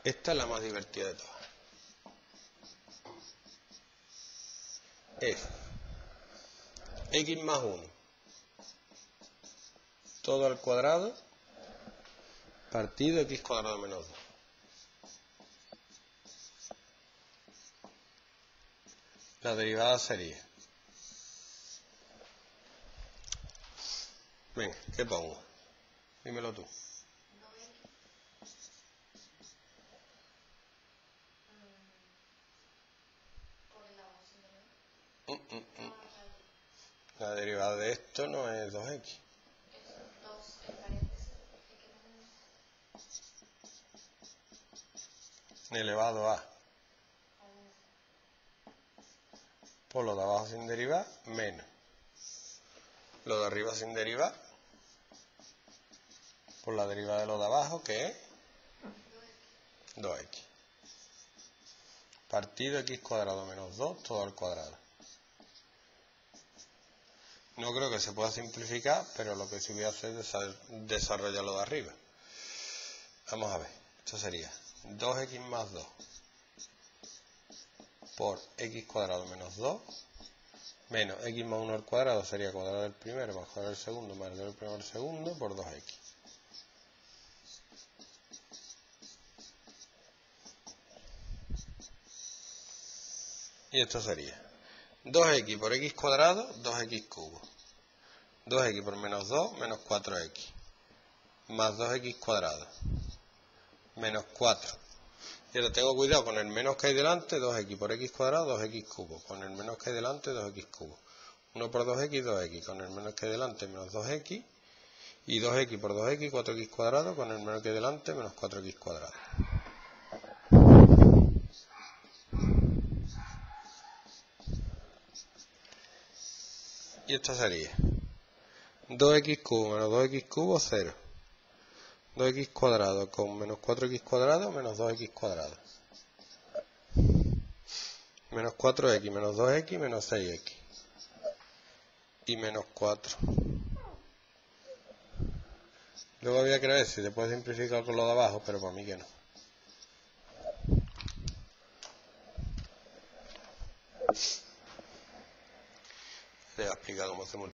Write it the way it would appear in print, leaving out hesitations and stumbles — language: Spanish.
Esta es la más divertida de todas. Es x más 1 todo al cuadrado partido x cuadrado menos 2. La derivada sería... Venga, ¿qué pongo? Dímelo tú. La derivada de esto no es 2x. Elevado a. Por lo de abajo sin derivar, menos. Lo de arriba sin derivar, por la derivada de lo de abajo, que es 2x. Partido x cuadrado menos 2, todo al cuadrado. No creo que se pueda simplificar, pero lo que sí voy a hacer es desarrollar lo de arriba. Vamos a ver, esto sería 2x más 2 por x cuadrado menos 2 menos x más 1 al cuadrado sería cuadrado del primero más cuadrado del segundo más del primero al segundo por 2x. Y esto sería 2x por x cuadrado, 2x cubo. 2x por menos 2, menos 4x. Más 2x cuadrado. Menos 4. Y ahora tengo cuidado con el menos que hay delante, 2x por x cuadrado, 2x cubo. Con el menos que hay delante, 2x cubo. 1 por 2x, 2x. Con el menos que hay delante, menos 2x. Y 2x por 2x, 4x cuadrado. Con el menos que hay delante, menos 4x cuadrado. Y esto sería 2x cubo menos 2x cubo, 0. 2x cuadrado con menos 4x cuadrado, menos 2x cuadrado. Menos 4x menos 2x menos 6x. Y menos 4. Luego había que ver si se puede simplificar con lo de abajo, pero por mí que no. Le voy a explicar cómo se multiplica.